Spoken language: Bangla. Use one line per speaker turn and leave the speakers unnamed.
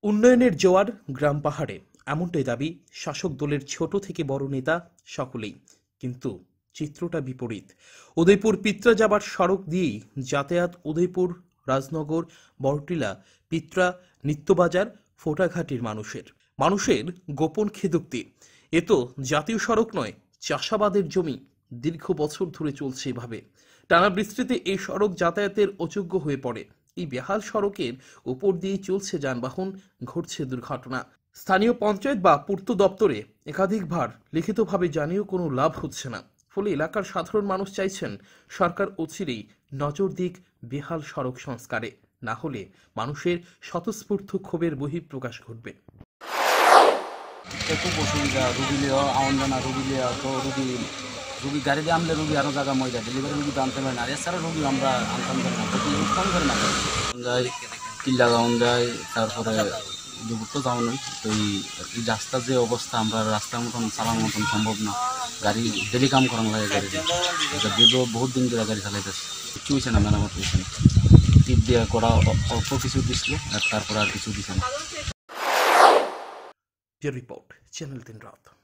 উন্নয়নের জোয়ার গ্রাম পাহাড়ে, এমনটাই দাবি শাসক দলের ছোট থেকে বড় নেতা সকলেই। কিন্তু চিত্রটা বিপরীত। উদয়পুর পিত্রা যাবার সড়ক দিয়েই যাতায়াত উদয়পুর, রাজনগর, বড়টিলা, পিত্রা, নিত্যবাজার, ফোটাঘাটির মানুষের গোপন খেদুক্তি। এ তো জাতীয় সড়ক নয়, চাষাবাদের জমি। দীর্ঘ বছর ধরে চলছে এভাবে। টানা বৃষ্টিতে এই সড়ক যাতায়াতের অযোগ্য হয়ে পড়ে। এই বেহাল সড়কের উপর দিয়ে চলছে যানবাহন, ঘটছে দুর্ঘটনা। স্থানীয় পঞ্চায়েত বা পূর্ত দপ্তরে একাধিকবার লিখিতভাবে জানিয়েও কোনো লাভ হচ্ছে না। ফলে এলাকার সাধারণ মানুষ চাইছেন সরকার অচিরেই নজর দিক বেহাল সড়ক সংস্কারে। না হলে মানুষের স্বতঃস্ফূর্ত ক্ষোভের বহিঃপ্রকাশ ঘটবে।
খুব অসুবিধা, রুগী লিও আউন জানা, রুগী লিয়া তো রুগী গাড়ি দিয়ে আনলে রুগী আরও জায়গা ময়দা ডেলিভারি রুগী তো আনতে পারে না। আর এছাড়া রুগী আমরা আনতাম পারি না, কম করে না যায়, কিল্লা যাওয়ান যায়, তারপরে দুপুর তো যাওয়ানোই। তো এই রাস্তার যে অবস্থা, আমরা রাস্তার মতন চালানোর মতন সম্ভব না। গাড়ি ডেলি কাম করানো লাগে, গাড়ি দীর্ঘ বহুত দিন ধরে গাড়ি চালাইতেছে, কিছু হয়েছে না, মেরামত হয়েছে না। টিপ দিয়ে করা অল্প কিছু দিছিল, আর তারপরে আর কিছু দিছে না।
রিপোর্ট চ্যানেল 3 রাত।